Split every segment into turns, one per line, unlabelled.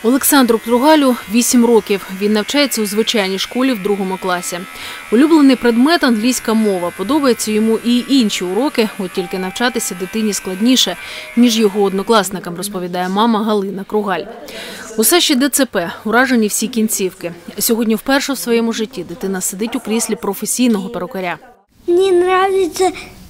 Олександру Кругалю 8 років. Він навчається у звичайній школі в 2 класі. Улюблений предмет – англійська мова. Подобаються йому і інші уроки, от тільки навчатися дитині складніше, ніж його однокласникам, розповідає мама Галина Кругаль. У Саші ДЦП, уражені всі кінцівки. Сьогодні вперше в своєму житті дитина сидить у кріслі професійного перукаря.
Мені подобається,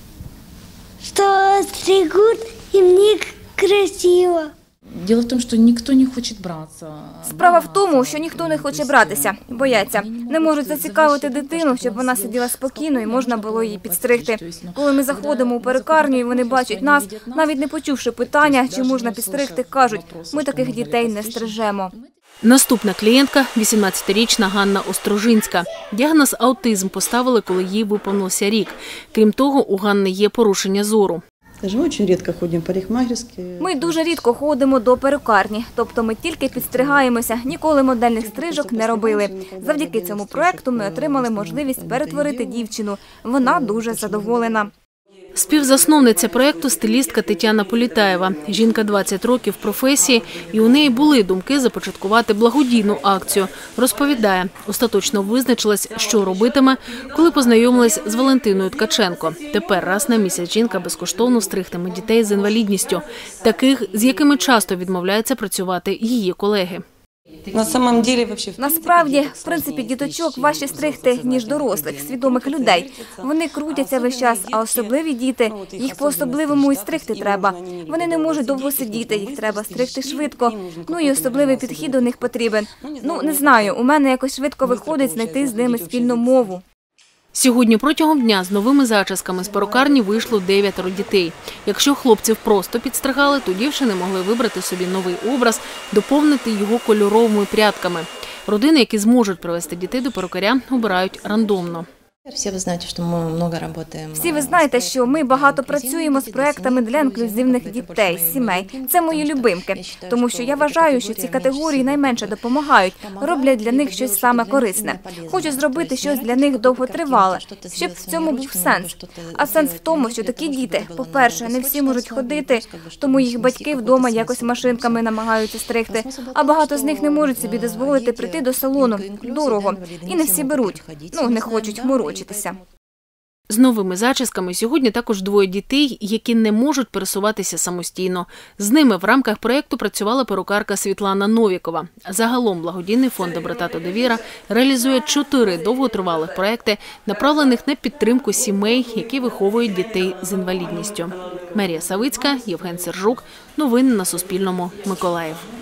що стригуть і мені красиво.
Діло в тому, що ніхто не хоче братися.
Справа в тому, що ніхто не хоче братися, бояться. Не можуть зацікавити дитину, щоб вона сиділа спокійно і можна було її підстригти. Коли ми заходимо у перукарню і вони бачать нас, навіть не почувши питання, чи можна підстригти, кажуть, ми таких дітей не стрижемо.
Наступна клієнтка – 18-річна Ганна Острожинська. Діагноз аутизм поставили, коли їй виповнився рік. Крім того, у Ганни є порушення зору.
Ми дуже рідко ходимо до перукарні, тобто ми тільки підстригаємося, ніколи модельних стрижок не робили. Завдяки цьому проєкту ми отримали можливість перетворити дівчину. Вона дуже задоволена.
Співзасновниця проєкту – стилістка Тетяна Політаєва. Жінка 20 років в професії, і у неї були думки започаткувати благодійну акцію. Розповідає, остаточно визначилась, що робитиме, коли познайомилась з Валентиною Ткаченко. Тепер раз на місяць жінка безкоштовно стригтиме дітей з інвалідністю, таких, з якими часто відмовляються працювати її колеги.
Насправді, в принципі, діточок важче стригти, ніж дорослих, свідомих людей. Вони крутяться весь час, а особливі діти, їх по-особливому і стригти треба. Вони не можуть довго сидіти, їх треба стригти швидко. Ну і особливий підхід до них потрібен. Ну, не знаю, у мене якось швидко виходить знайти з ними спільну мову.
Сьогодні протягом дня з новими зачісками з перукарні вийшло 9 дітей. Якщо хлопців просто підстригали, то дівчини могли вибрати собі новий образ, доповнити його кольоровими прядками. Родини, які зможуть привезти дітей до перукаря, обирають рандомно.
Всі ви знаєте, що ми багато працюємо з проєктами для інклюзивних дітей, сімей. Це мої любимки, тому що я вважаю, що ці категорії найменше допомагають, роблять для них щось саме корисне. Хочу зробити щось для них довготривале, щоб в цьому був сенс. А сенс в тому, що такі діти, по-перше, не всі можуть ходити, тому їх батьки вдома якось машинками намагаються стригти, а багато з них не можуть собі дозволити прийти до салону. Дорого. І не всі беруть. Не хочуть морочитися.
З новими зачісками сьогодні також 2 дітей, які не можуть пересуватися самостійно. З ними в рамках проєкту працювала перукарка Світлана Новікова. Загалом благодійний фонд «Доброта та довіра» реалізує 4 довготривалих проєкти, направлених на підтримку сімей, які виховують дітей з інвалідністю. Марія Савицька, Євген Сержук. Новини на Суспільному. Миколаїв.